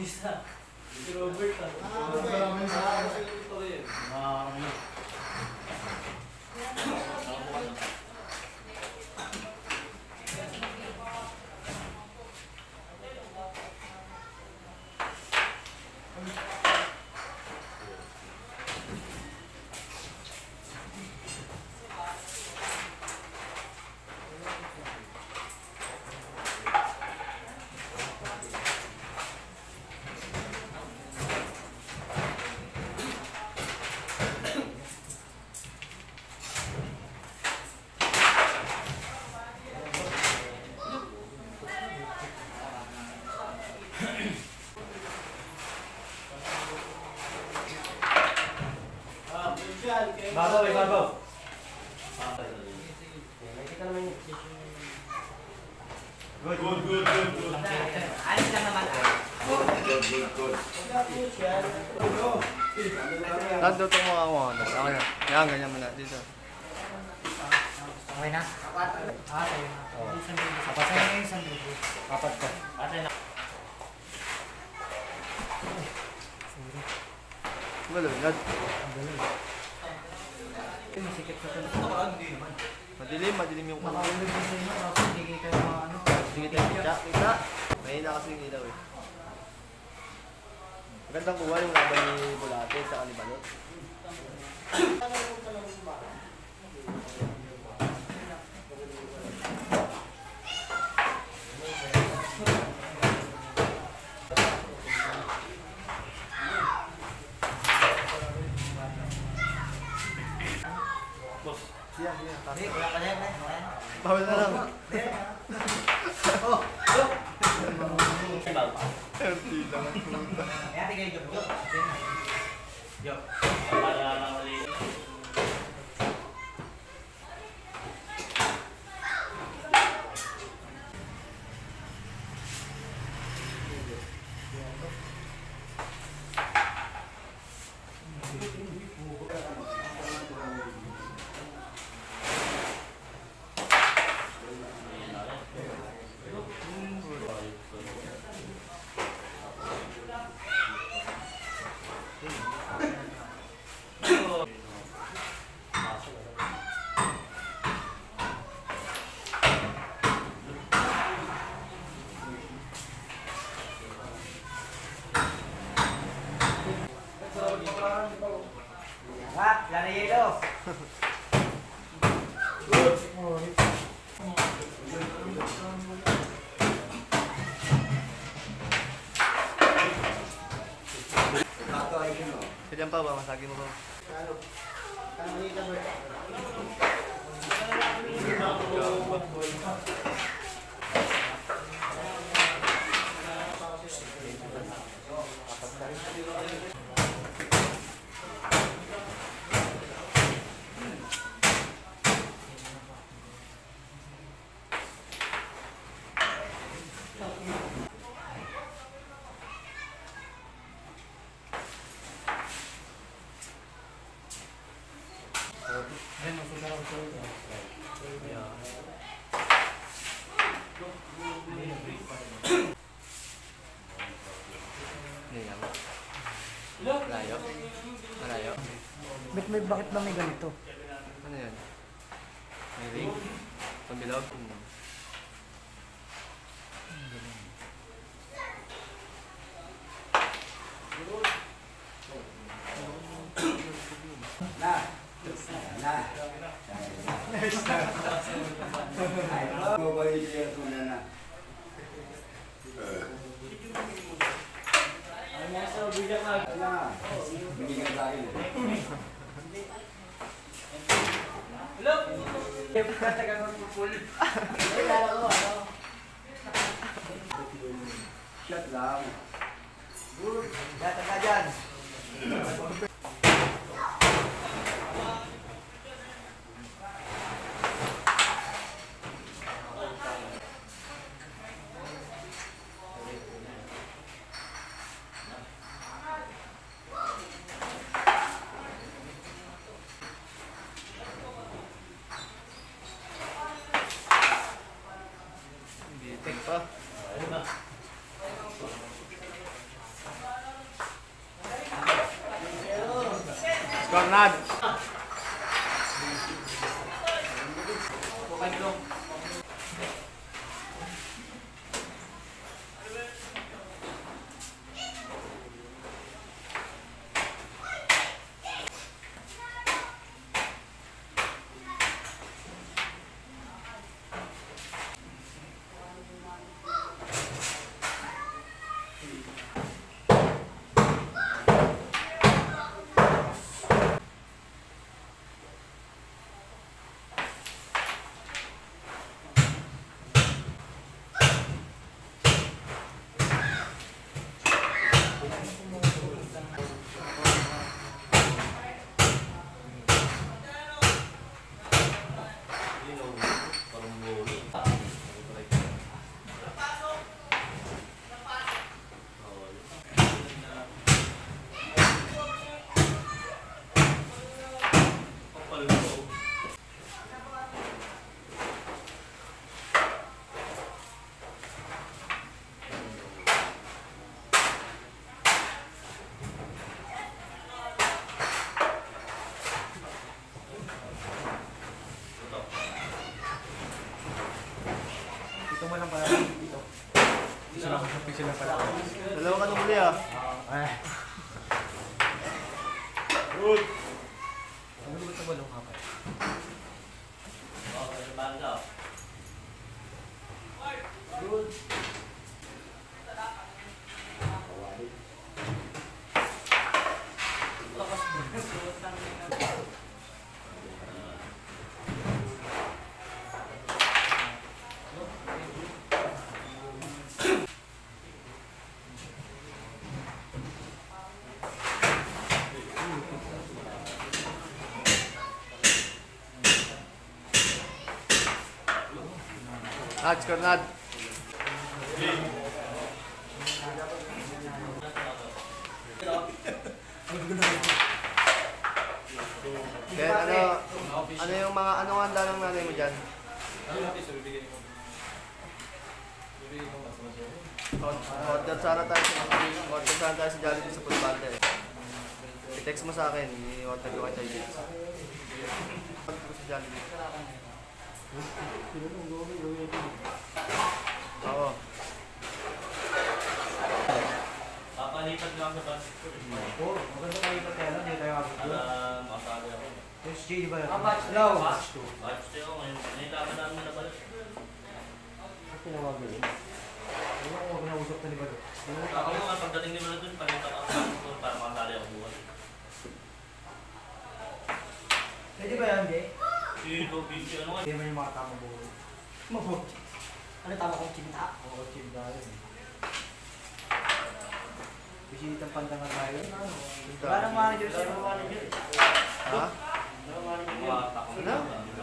isa. Si Robert ah. Babaw, babaw. Good, good, good, good, good. Alis lang naman ah. Good, good, good. Tanto ito mo ako. Ako na. Yan, ganyan mo na. Dito. Okay na? Apat. Ah, tayo na. Apat ka. Apat ka. Apat na. Malunod. Masikip sa tuloy. Madilim, madilim yung kulo. Makaulog din sa inyo. Tapos hindi kayo mga ano. Sige tayo, kita. Mahina kasi yung ilaw eh. Magandang kuha yung laban ni Bulate sa Kalibalot. Wala ka na yan. Bawal na lang. Oh! Empty lang ang pumunta. Kaya tigay job. Job. Ha? Lana yelo. Kaya pa ba? Masagi mo ba? Malayo? Malayo? Bakit ba may ganito? Ano yan? May ring? Pambilog? Shut lang. Data ka dyan. Bitik pa. Karnad. Okay, Dong. Ito mo lang pala dito. Isa lang pala. Dalawa ka nung huli ah. Ay. Good. Ano ba ito balong kapay? Good. Nads, Karnad. Then ano yung mga, ano ang handa ng nanay mo dyan? Order sana tayo sa Jollibee sa Food Panda eh. I-text mo sa akin, i-order ko kay Jollibee. Order ko sa Jollibee. Oo. Papalipat lang sa bus. Oo, maganda tayo pa kaya lang. Hindi tayo ako. Masabi ako. Yung SJ, di ba? batch No. Batch 2. Batch 2 ako ngayon. Nahitapan namin na balik. Ano tinawagan yun? Ano ko mag-nausap na ni Balo? Ako nga, pagdating ni Mala dun, palitan ako para makasali ako buwan. Pwede ba yan, Jay? Si Lobby, ano nga? Hindi naman yung mga tama buo. Mabuti. Ano tama kong kinta? Oo, kinta yun. Bisitang pandangan tayo. Wala nang manager siya. Wala manager eh. Ha? Mga takong Ano?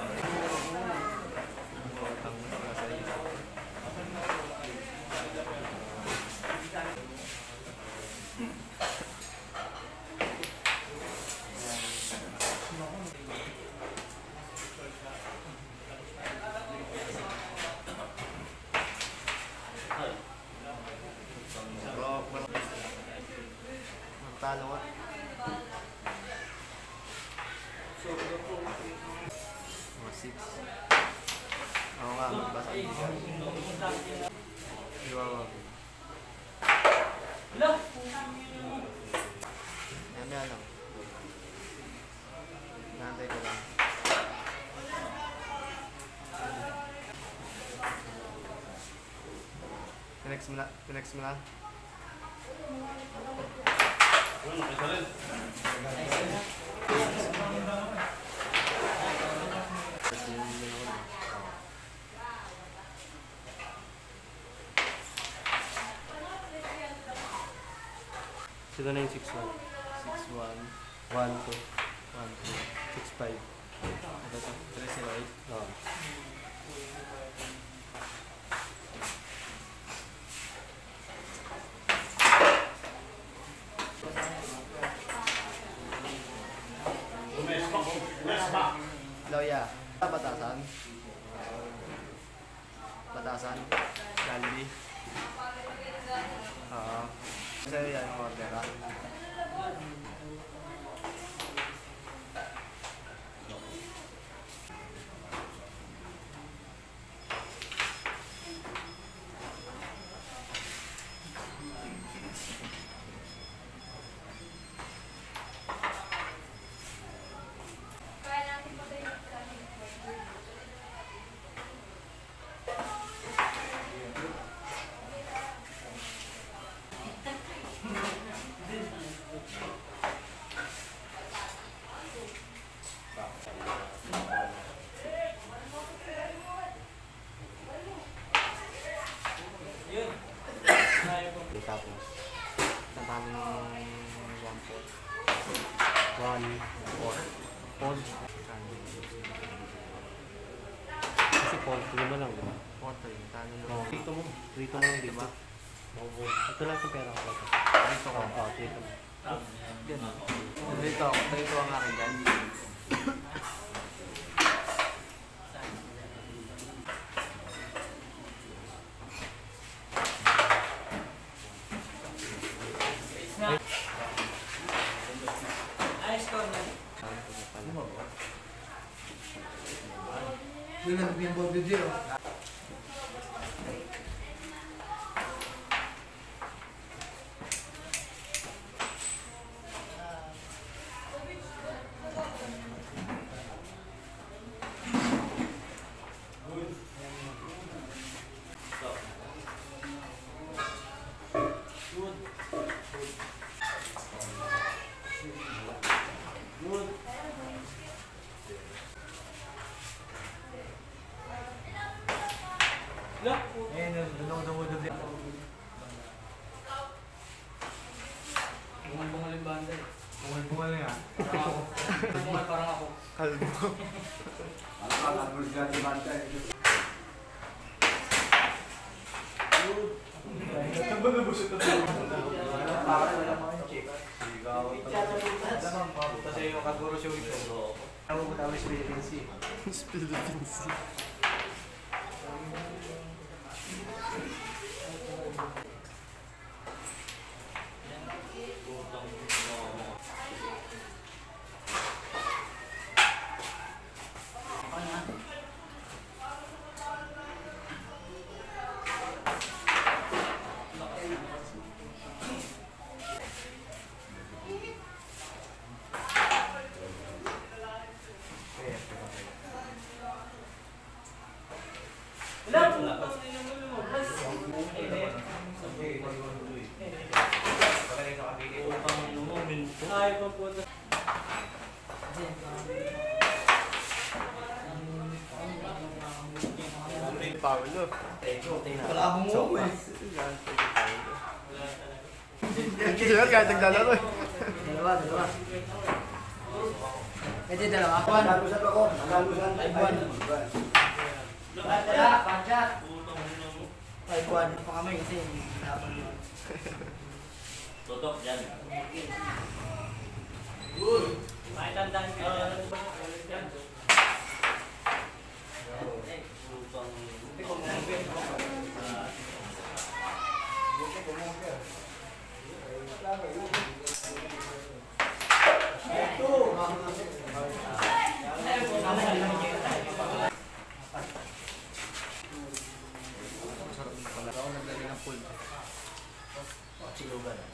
Talo nga. Mga 6. Oo nga, magbasa. Iwa mo. Yan lang. Nantay ko lang. Pinex mo na. Isa rin. Sino na yung 6-1? 6-1. 1-2. 1-2. 6-5. Ito to. 3-0-8. Oo. Loya. Batasan. Batasan. Jollibee. Oo. Sa'yo yan, order ha. 4. Paul. Kasi Paul, 5 lang, di ba? 4-3. Talo na. Oo. Dito mo lang dito. Ito lang yung pera ko. Dito ko. Oo, dito mo. Ganun. Dito ako. Dito ang akin dyan. Yun ang pinball video. Bungal yung banda eh. Bungal na yan. Bungal parang ako. Kalbo. Kasi yung kaguro show ito. Ako po tawag sa Philippines Sea. Philippines Sea. Paulo. Wala akong mo eh. Hindi yun, kahit naglalaro eh. Dalawa. Pwede dalawa. Nagalusan ako. Nagalusan. Panjat. Ay, buwan. Pa kami kasi Tutok dyan. Good. May tandaan ka. Yan. Ako naglalagay ng pool. silugan.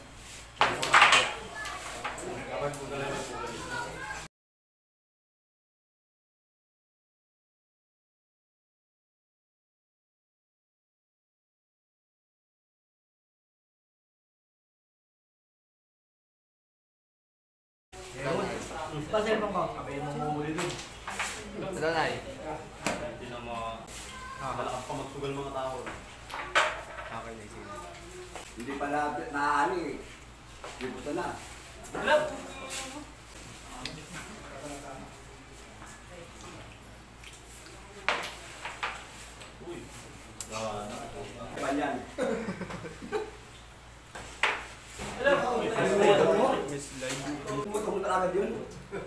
Pasal bang ko? Abay mo mumuli dun. Ano na eh? Hindi na malakas pa magsugal mga tao. Okay na sige. Hindi pa naano eh. Libutan na. Uy. Panyan. Miss Live. Pumunta ka agad yun.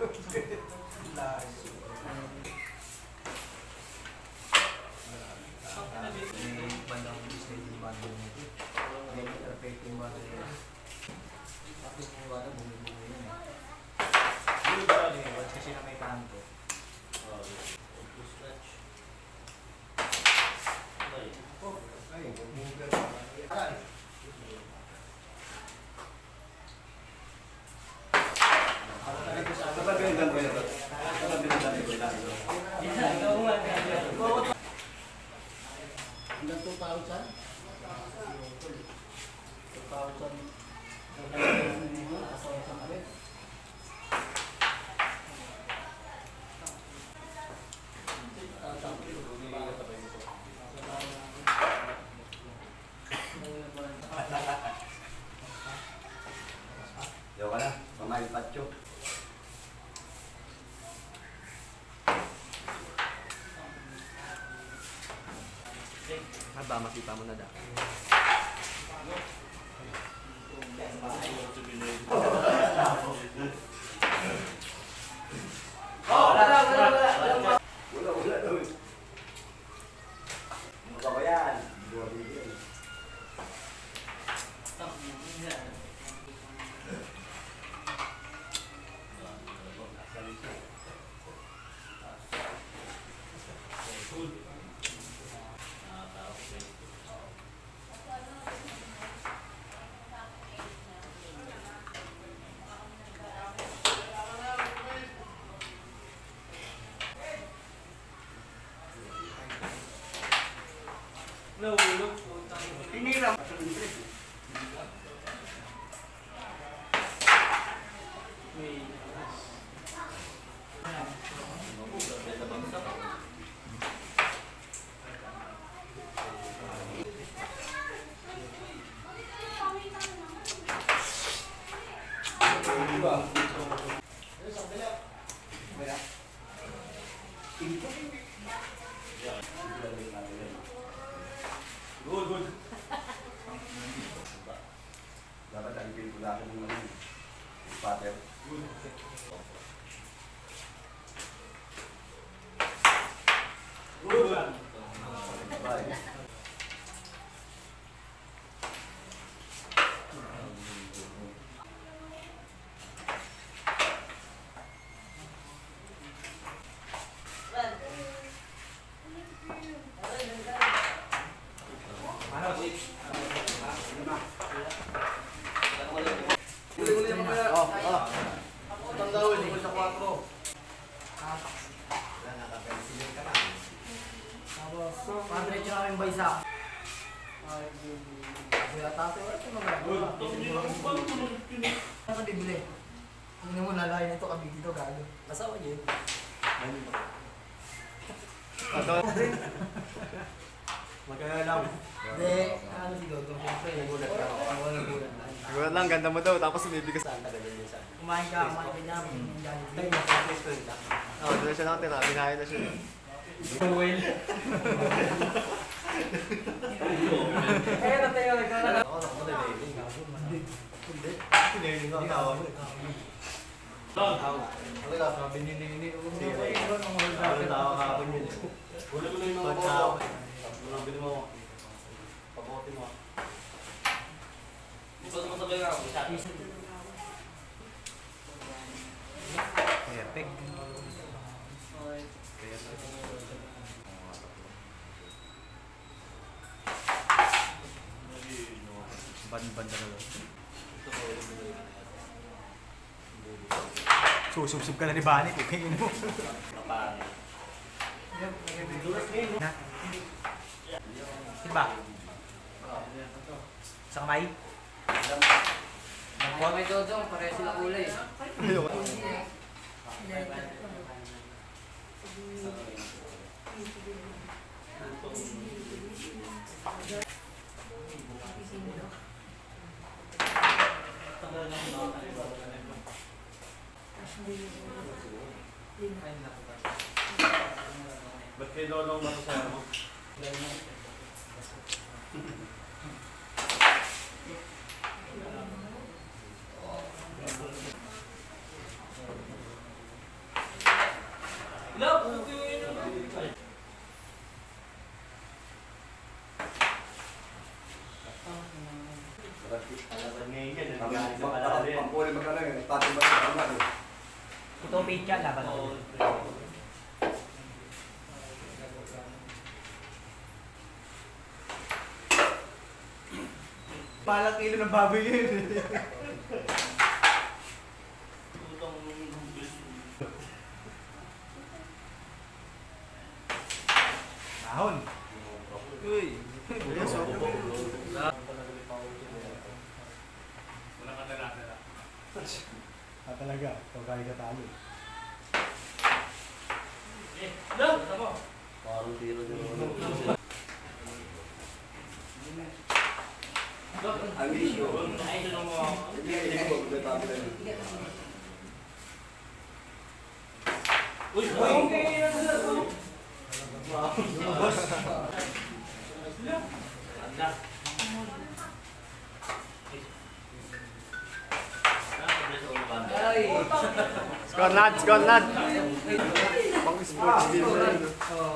Bandang Disney di bandang nito. Hindi perfect yung bandang nito. Tapos yung bandang bumi-bumi yun eh. Kasi na may kanto. Kapag-binigyan ko yun. Kapag-binigyan ko yun. Hanggang 2,000? 2,000. Diyo ka na. Pamail patyo. Haba, masipa mo na da. Wala daw. Mukha ko yan. Dua bigyan. Piniram. Good, good. Dapat alipin ko lang ng mga pattern. Good. Good. Bye. Uli-uli mo kaya. Utang daw, hindi ko sa 4. Padre siya kaming baysa. Kuya tate, wala siya magagawa. Ano ka bibili? Hindi mo nalayan ito kami dito, gago. Kasawa niyo yun. Magkaya lang. Hindi, ano si Dodong, siyempre. Nagulat ka. Nagulat na. Siguro lang, ganda mo daw, tapos sumibigas. Kumain ka niya. Oo, doon siya nakatira, binahay na siya. Well. Kaya na tayo, nagkakaroon. Ako na ako na Hindi. Hindi ko tawa mo. Ano ka, sabi ni Ano tawa ka ako yun. Wala ko na yung mga tao. Wala ko mo. Pabote mo. Di ba sumasabay nga ako? Epic. Banda na lang. Susubsub ka na ni Bani, kukingin mo. Diba? Sa kamay? May Dodong, pareho sila kulay. Ayoko. Ba't kayo lolong masasaya mo? Pampuli magkano yun. Pati ba sa kamay? Ito pizza, laban ako. Palang kilo ng baboy yun. Ahon. Uy. Yes, talaga, ikaw kaya ka talo. Parang tiro din ako. I wish you. Hindi ko magbabago na yun. Uy! Banda. Ay! Score lad, score lad. Pang sports din na yun. Oh.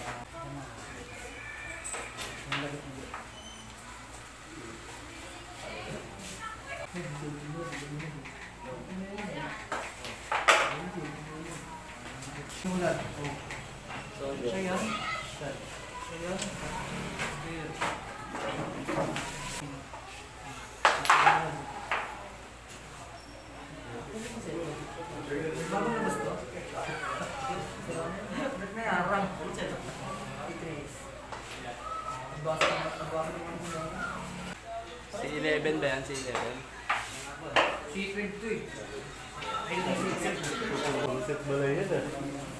Simulan. Siya yan. Siya yan. Bago na gusto? Ba't may arang? Si 11 ba yan? Si 11? C22 eh. Ayun ang C22. Concept ba lang yan ah?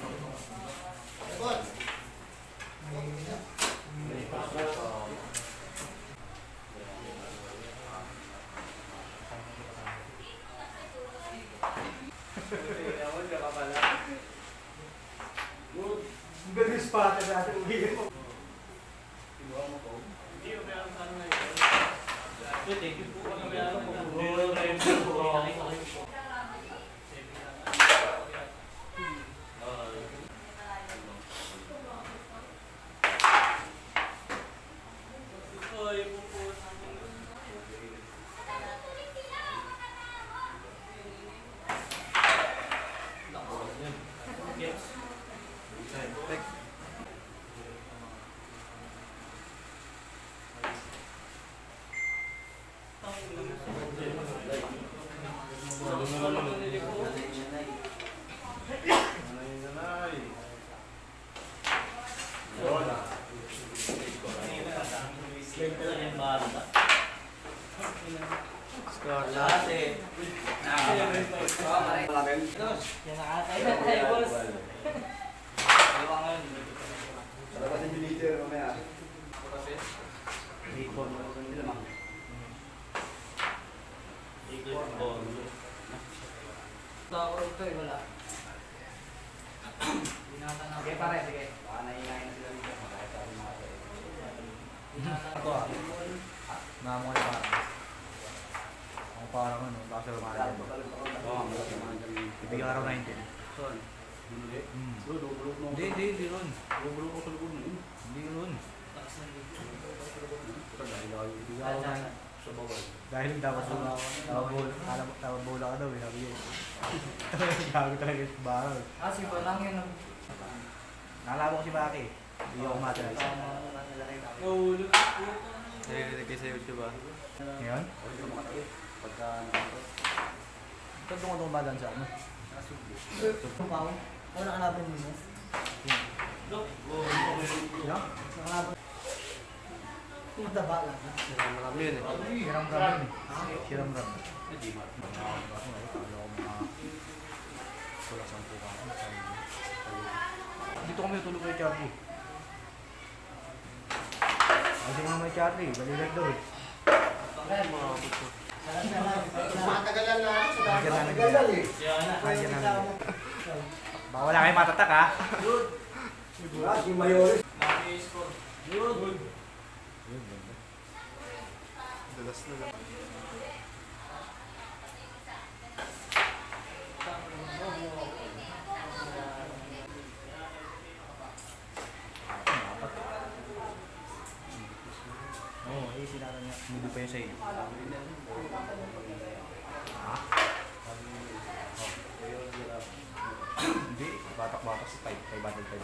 Ganun spot natin uwi mo. Thank you po. Ano Score lad. Dapat yung liter mamaya. Ako ito eh, wala. Binatan na. Sige pare, sige. Baka nahihinayin na sila dito. Ako ah. Namukha yung parang. Ang parang ano, baka sa mga ibigay araw 19. Sorry. Hindi ron. Bubulong ko sa likod mo. Hindi ron. Ibigay araw 19. Sa bawal. Dahil dapat bola ka daw eh, sabi yun. Gago talaga yung barang. Ah, si Balang yun. Nalala ko si Baki. Hindi ako materialize. Nahulog. Narinig kayo sa YouTube ah. Ngayon? Pagka Ito doon ba sa ano? Pao? Ano nakalaban mo? Sino? Nakalaban. Mataba lang. Marami yun eh. Hiram-ram yun eh. Hiram-ram. Dito kami tutulog kay Charlie. Kasi nga may Charlie, balilag daw eh. matagalan na ako sa Nandiyan na dapat. nandiyan. eh. Nandiyan na nandiyan. Baka wala kayong matatak ha. Si Mayores. Dalas na lang. Oo, eh sinabi niya. Mudo pa yun sa iyo. Ha? Hindi, batak-batak sa 500.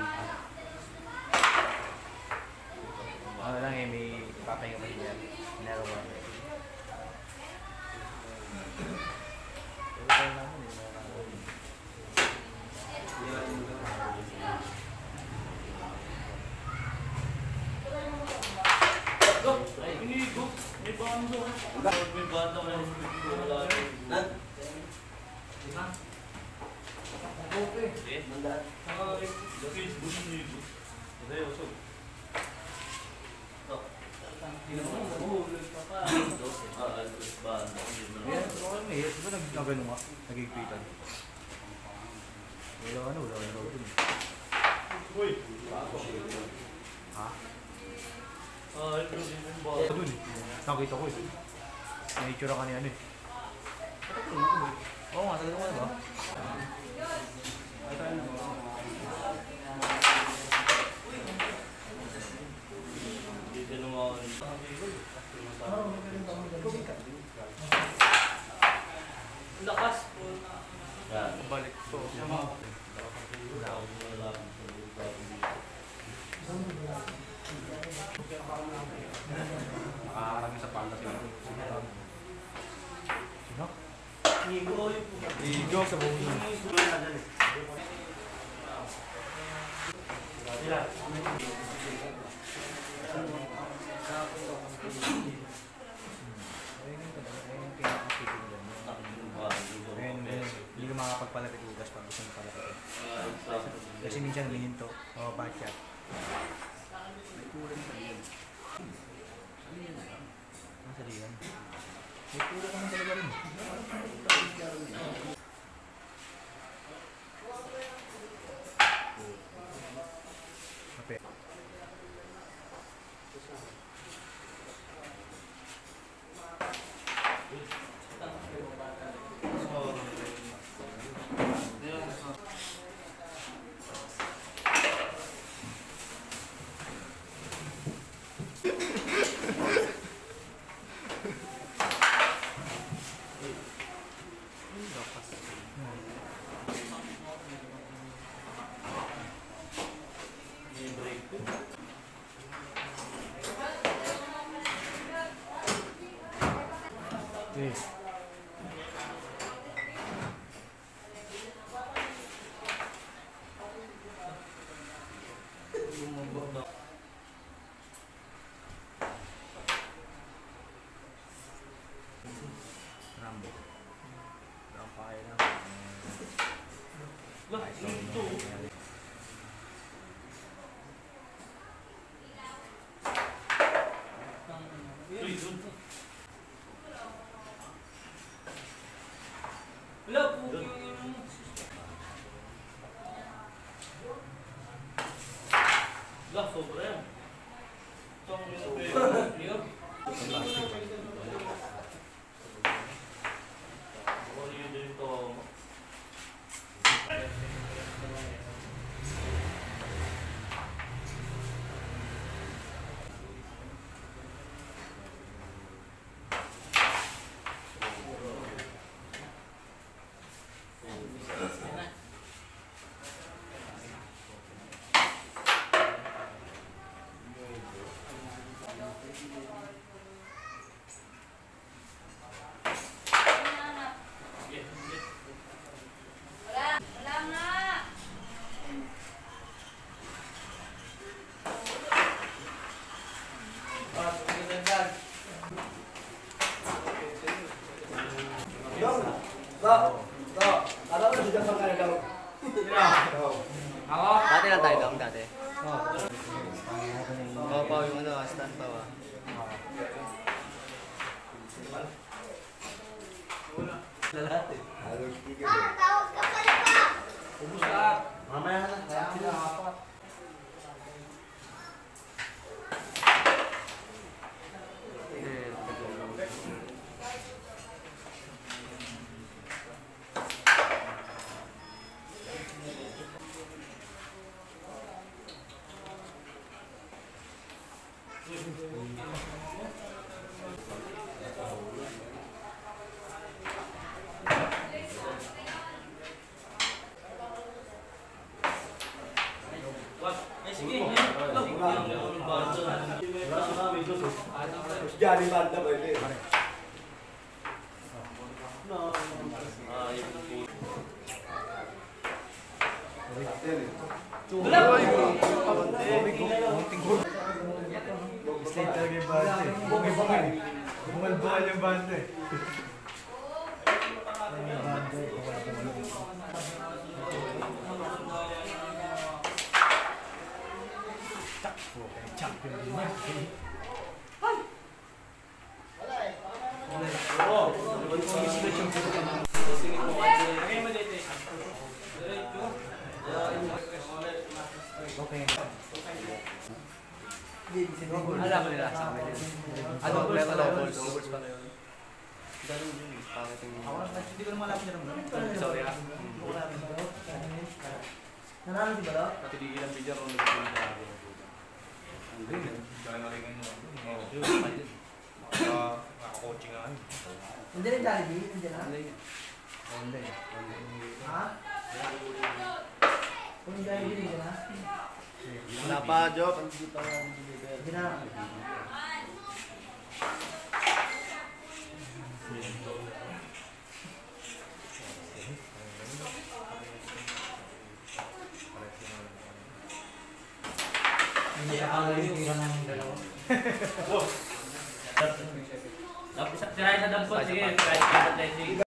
Ano lang eh, may papahinga pa siya. Nero ba? Pero tayo naman eh, May bando. May bando. Okay. Mahirap ba nag-gano nga? Nagigpitan. Wala dun. Uy! Ha? Doon eh. Nakita ko eh. Nature ka niya ano eh. Oo nga, tagal ko ba? Dito naman. Lakas po. Balik po. Nakakarami sa panda sila. Sino? Ligo sa buong Hindi ka makakapagpalapit ugas pag gusto mo palapit. Kasi minsan humihinto. Oo, bad shot. Ang salihan. May puro ka man talaga rin. Mape. Yes. Rambo. Rambo kaya lang. Wala po. Wala, sobra yan. Dati lang tayo dong, dati. Oo, pa yung ano, stand pa ba? Mamaya na. Johnny Banda ba ito eh? Slate talaga yung bante. Bungi-bungi. Bungal-bungal yung bante. Yung bante, champion din yan. Okay. Alam mo nila sa amin. Ano, meron low balls. Low balls pa na yun. Ganun yun. Pangit yung... Hindi ko naman alam niya naman. Sorry ah. Nanalo si Balot? Patigigil ang video kung nagpapalito. Hindi. Kaya naringan mo. Naka-coaching nga. Hindi rin Jollibee? Hindi na? Only. Ha? Kung Jollibee, hindi na? Wala pa, Job. Hindi na. Hindi ka pala yung tira namin dalawa. Sirain sa dampot, sige, kahit sa